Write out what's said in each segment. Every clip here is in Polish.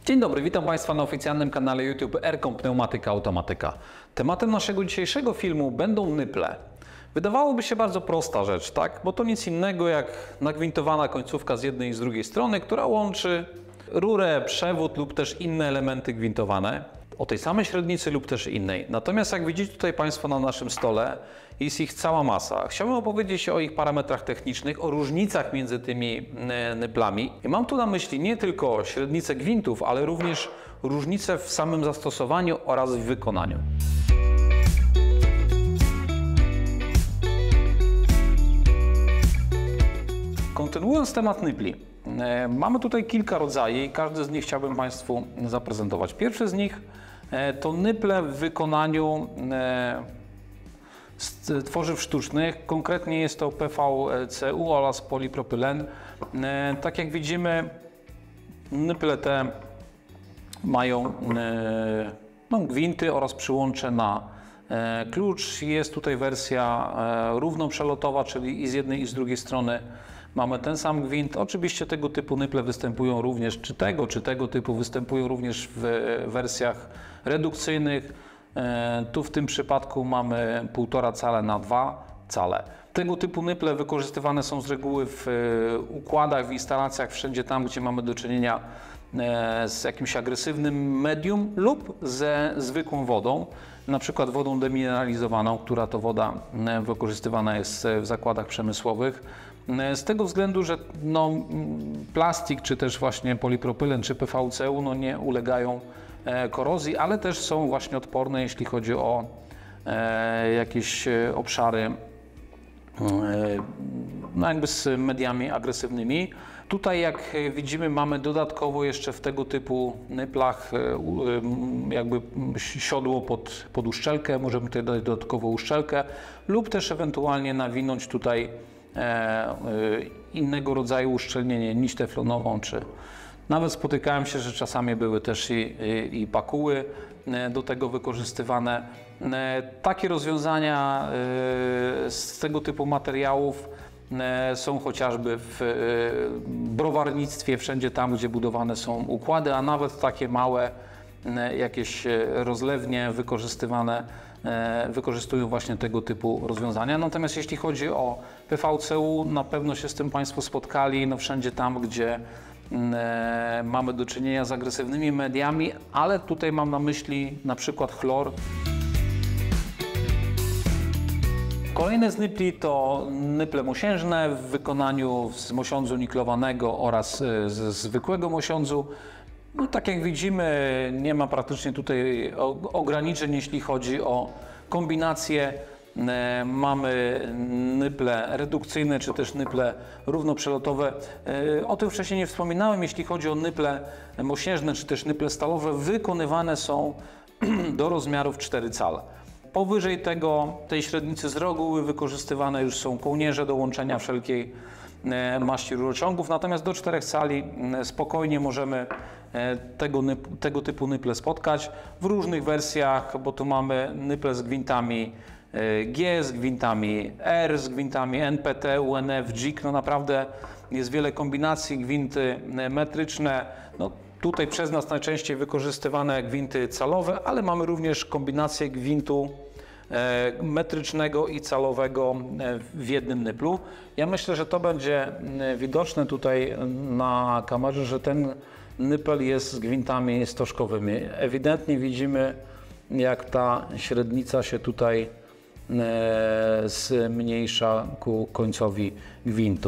Dzień dobry, witam Państwa na oficjalnym kanale YouTube Aircom Pneumatyka Automatyka. Tematem naszego dzisiejszego filmu będą nyple. Wydawałoby się bardzo prosta rzecz, tak? Bo to nic innego jak nagwintowana końcówka z jednej i z drugiej strony, która łączy rurę, przewód lub też inne elementy gwintowane o tej samej średnicy lub też innej. Natomiast jak widzicie tutaj Państwo na naszym stole, jest ich cała masa. Chciałbym opowiedzieć o ich parametrach technicznych, o różnicach między tymi nyplami. I mam tu na myśli nie tylko średnicę gwintów, ale również różnice w samym zastosowaniu oraz w wykonaniu. Kontynuując temat nypli, mamy tutaj kilka rodzajów i każdy z nich chciałbym Państwu zaprezentować. Pierwszy z nich to nyple w wykonaniu z tworzyw sztucznych, konkretnie jest to PVCU oraz polipropylen. Tak jak widzimy, nyple te mają gwinty oraz przyłącze na klucz. Jest tutaj wersja równoprzelotowa, czyli i z jednej i z drugiej strony mamy ten sam gwint. Oczywiście tego typu nyple występują również, czy tego typu występują również w wersjach redukcyjnych. Tu w tym przypadku mamy 1,5 cala na 2 cale. Tego typu nyple wykorzystywane są z reguły w układach, w instalacjach, wszędzie tam, gdzie mamy do czynienia z jakimś agresywnym medium lub ze zwykłą wodą, na przykład wodą demineralizowaną, która to woda wykorzystywana jest w zakładach przemysłowych. Z tego względu, że plastik, czy też właśnie polipropylen, czy PVCU nie ulegają korozji, ale też są właśnie odporne, jeśli chodzi o jakieś obszary jakby z mediami agresywnymi. Tutaj jak widzimy mamy dodatkowo jeszcze w tego typu nyplach jakby siodło pod uszczelkę, możemy tutaj dodać dodatkową uszczelkę lub też ewentualnie nawinąć tutaj innego rodzaju uszczelnienie, nić teflonową, czy nawet spotykałem się, że czasami były też i pakuły do tego wykorzystywane. Takie rozwiązania z tego typu materiałów są chociażby w browarnictwie, wszędzie tam, gdzie budowane są układy, a nawet takie małe jakieś rozlewnie wykorzystują właśnie tego typu rozwiązania. Natomiast jeśli chodzi o PVCU, na pewno się z tym Państwo spotkali, wszędzie tam, gdzie mamy do czynienia z agresywnymi mediami, ale tutaj mam na myśli na przykład chlor. Kolejne z nypli to nyple mosiężne w wykonaniu z mosiądzu niklowanego oraz z zwykłego mosiądzu. Tak jak widzimy, nie ma praktycznie tutaj ograniczeń, jeśli chodzi o kombinację. Mamy nyple redukcyjne, czy też nyple równoprzelotowe. O tym wcześniej nie wspominałem, jeśli chodzi o nyple mosiężne, czy też nyple stalowe, wykonywane są do rozmiarów 4 cale. Powyżej tej średnicy z reguły wykorzystywane już są kołnierze do łączenia wszelkiej maści rurociągów, natomiast do 4 cali spokojnie możemy tego typu nyple spotkać w różnych wersjach, bo tu mamy nyple z gwintami G, z gwintami R, z gwintami NPT, UNF, JIK. Naprawdę jest wiele kombinacji, gwinty metryczne. Tutaj przez nas najczęściej wykorzystywane gwinty calowe, ale mamy również kombinację gwintu metrycznego i calowego w jednym nyplu. Ja myślę, że to będzie widoczne tutaj na kamerze, że ten nypel jest z gwintami stożkowymi. Ewidentnie widzimy, jak ta średnica się tutaj zmniejsza ku końcowi gwintu.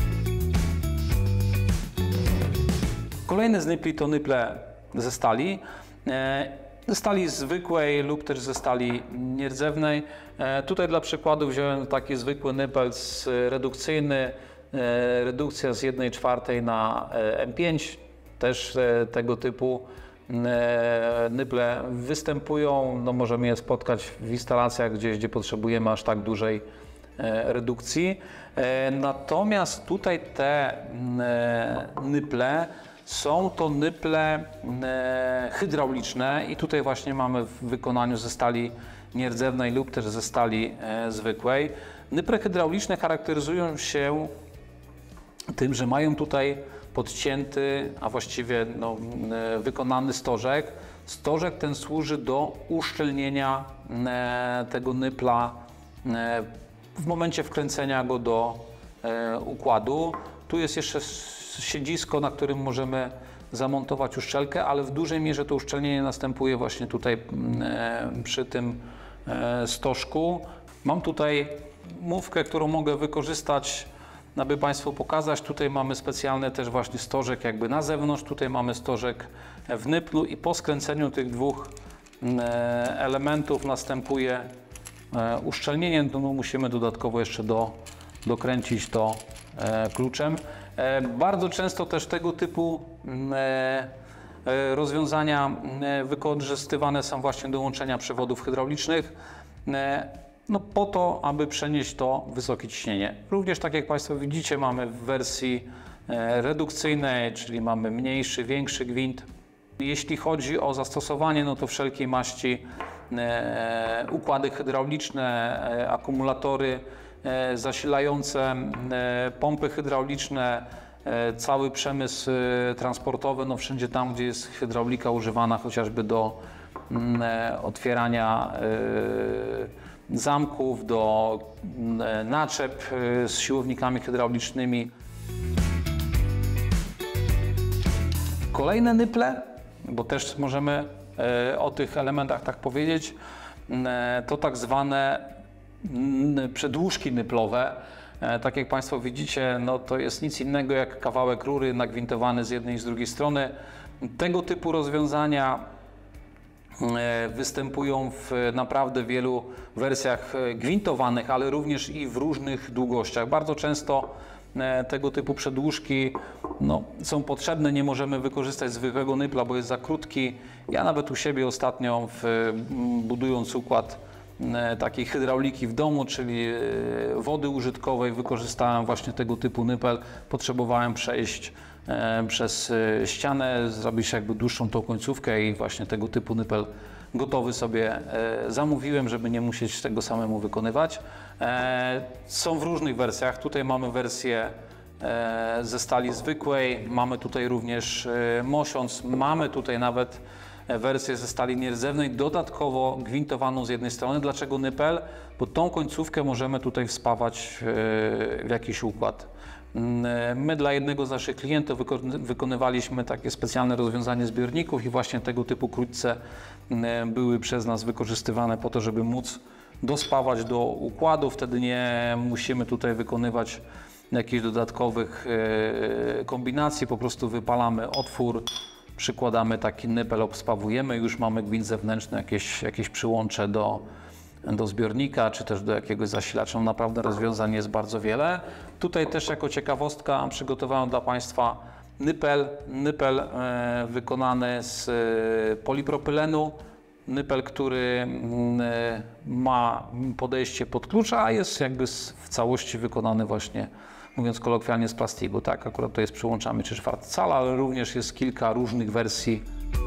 Kolejny z nypli to nyple ze stali. Ze stali zwykłej lub też ze stali nierdzewnej. Tutaj dla przykładu wziąłem taki zwykły nypel redukcyjny, redukcja z 1/4 na M5. Też tego typu nyple występują. Możemy je spotkać w instalacjach gdzie potrzebujemy aż tak dużej redukcji. Natomiast tutaj te nyple są to nyple hydrauliczne i tutaj właśnie mamy w wykonaniu ze stali nierdzewnej lub też ze stali zwykłej. Nyple hydrauliczne charakteryzują się tym, że mają tutaj podcięty, a właściwie wykonany stożek. Stożek ten służy do uszczelnienia tego nypla w momencie wkręcenia go do układu. Tu jest jeszcze siedzisko, na którym możemy zamontować uszczelkę, ale w dużej mierze to uszczelnienie następuje właśnie tutaj przy tym stożku. Mam tutaj mówkę, którą mogę wykorzystać, aby Państwu pokazać. Tutaj mamy specjalny też właśnie stożek jakby na zewnątrz, tutaj mamy stożek w nyplu i po skręceniu tych dwóch elementów następuje uszczelnienie. No, musimy dodatkowo jeszcze dokręcić to kluczem. Bardzo często też tego typu rozwiązania wykorzystywane są właśnie do łączenia przewodów hydraulicznych, no po to, aby przenieść to wysokie ciśnienie. Również tak jak Państwo widzicie, mamy w wersji redukcyjnej, czyli mamy mniejszy, większy gwint. Jeśli chodzi o zastosowanie, no to wszelkiej maści układy hydrauliczne, akumulatory zasilające, pompy hydrauliczne, cały przemysł transportowy, no wszędzie tam, gdzie jest hydraulika używana chociażby do otwierania zamków, do naczep z siłownikami hydraulicznymi. Kolejne nyple, bo też możemy o tych elementach tak powiedzieć, to tak zwane przedłużki nyplowe. Tak jak Państwo widzicie, no to jest nic innego jak kawałek rury nagwintowany z jednej i z drugiej strony. Tego typu rozwiązania występują w naprawdę wielu wersjach gwintowanych, ale również i w różnych długościach. Bardzo często tego typu przedłużki są potrzebne, nie możemy wykorzystać zwykłego nypla, bo jest za krótki. Ja nawet u siebie ostatnio, budując układ takiej hydrauliki w domu, czyli wody użytkowej, wykorzystałem właśnie tego typu nypel. Potrzebowałem przejść przez ścianę, zrobić jakby dłuższą tą końcówkę i właśnie tego typu nypel gotowy sobie zamówiłem, żeby nie musieć tego samemu wykonywać. Są w różnych wersjach. Tutaj mamy wersję ze stali zwykłej, mamy tutaj również mosiąc, mamy tutaj nawet wersję ze stali nierdzewnej, dodatkowo gwintowaną z jednej strony. Dlaczego nypel? Bo tą końcówkę możemy tutaj wspawać w jakiś układ. My dla jednego z naszych klientów wykonywaliśmy takie specjalne rozwiązanie zbiorników i właśnie tego typu krótce były przez nas wykorzystywane po to, żeby móc dospawać do układu. Wtedy nie musimy tutaj wykonywać jakichś dodatkowych kombinacji, po prostu wypalamy otwór, przykładamy taki nypel, obspawujemy, już mamy gwint zewnętrzny, jakieś przyłącze do zbiornika, czy też do jakiegoś zasilacza. Naprawdę rozwiązań jest bardzo wiele. Tutaj też jako ciekawostka przygotowałem dla Państwa nypel wykonany z polipropylenu. Nypel, który ma podejście pod klucz, a jest jakby w całości wykonany właśnie, mówiąc kolokwialnie, z plastiku. Tak, akurat to jest przyłączamy 3/4 cala, ale również jest kilka różnych wersji.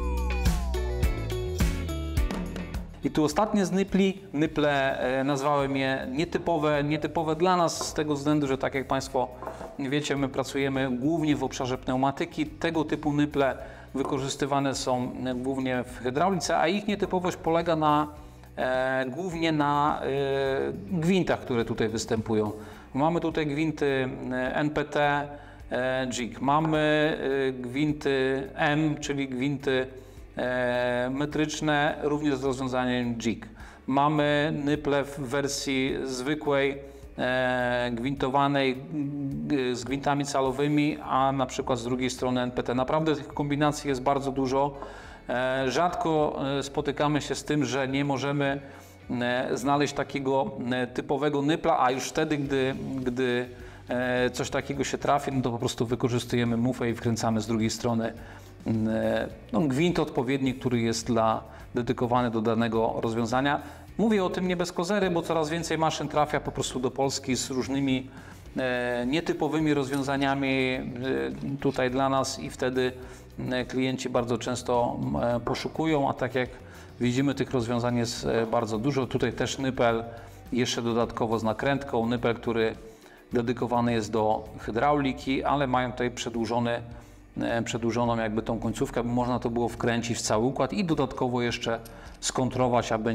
I tu ostatnie z nypli. Nyple nazwałem je nietypowe dla nas z tego względu, że tak jak Państwo wiecie, my pracujemy głównie w obszarze pneumatyki. Tego typu nyple wykorzystywane są głównie w hydraulice, a ich nietypowość polega głównie na gwintach, które tutaj występują. Mamy tutaj gwinty NPT, jig. Mamy gwinty M, czyli gwinty metryczne, również z rozwiązaniem jig. Mamy nyple w wersji zwykłej, gwintowanej z gwintami calowymi, a na przykład z drugiej strony NPT. Naprawdę tych kombinacji jest bardzo dużo. Rzadko spotykamy się z tym, że nie możemy znaleźć takiego typowego nypla, a już wtedy, gdy coś takiego się trafi, no to po prostu wykorzystujemy mufę i wkręcamy z drugiej strony gwint odpowiedni, który jest dedykowany do danego rozwiązania. Mówię o tym nie bez kozery, bo coraz więcej maszyn trafia po prostu do Polski z różnymi nietypowymi rozwiązaniami tutaj dla nas i wtedy klienci bardzo często poszukują, a tak jak widzimy, tych rozwiązań jest bardzo dużo. Tutaj też nypel jeszcze dodatkowo z nakrętką, nypel, który dedykowany jest do hydrauliki, ale mają tutaj przedłużony przedłużoną jakby tą końcówkę, by można to było wkręcić w cały układ i dodatkowo jeszcze skontrować, aby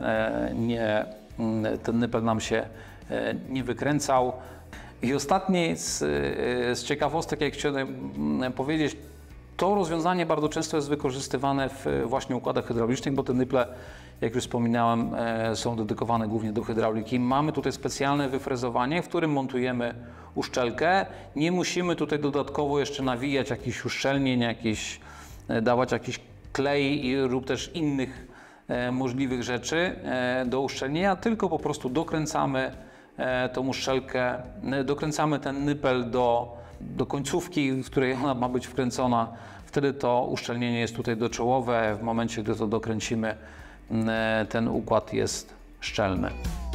ten nypel nam się nie wykręcał. I ostatni z ciekawostek, jak chciałem powiedzieć, to rozwiązanie bardzo często jest wykorzystywane w właśnie układach hydraulicznych, bo te nyple, jak już wspominałem, są dedykowane głównie do hydrauliki. Mamy tutaj specjalne wyfrezowanie, w którym montujemy uszczelkę. Nie musimy tutaj dodatkowo jeszcze nawijać jakichś uszczelnień, dawać jakiś klej lub też innych możliwych rzeczy do uszczelnienia, tylko po prostu dokręcamy tą uszczelkę, dokręcamy ten nypel do końcówki, w której ona ma być wkręcona. Wtedy to uszczelnienie jest tutaj doczołowe. W momencie, gdy to dokręcimy, ten układ jest szczelny.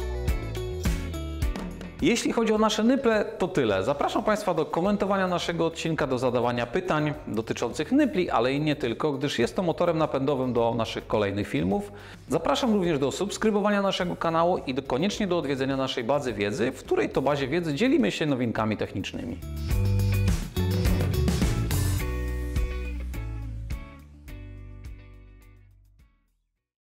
Jeśli chodzi o nasze nyple, to tyle. Zapraszam Państwa do komentowania naszego odcinka, do zadawania pytań dotyczących nypli, ale i nie tylko, gdyż jest to motorem napędowym do naszych kolejnych filmów. Zapraszam również do subskrybowania naszego kanału i koniecznie do odwiedzenia naszej bazy wiedzy, w której to bazie wiedzy dzielimy się nowinkami technicznymi.